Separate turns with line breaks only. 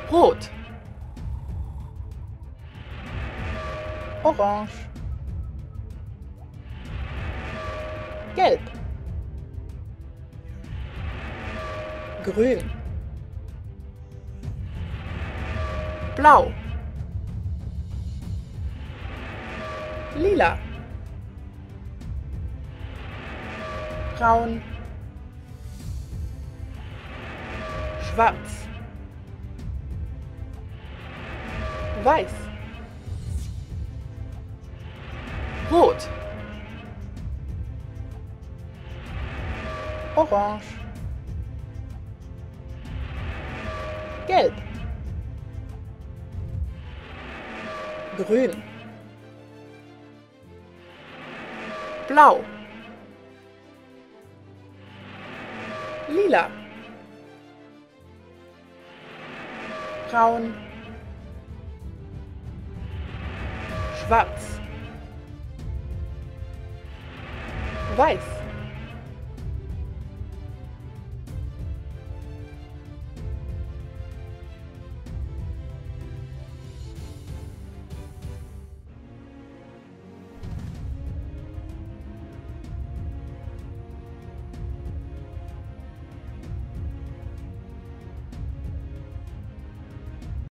Rot,
Orange.
Gelb,
Grün.
Blau,
Lila. Braun. Schwarz. Weiß.
Rot,
Orange.
Gelb,
Grün.
Blau,
Lila. Braun. Schwarz. Weiß.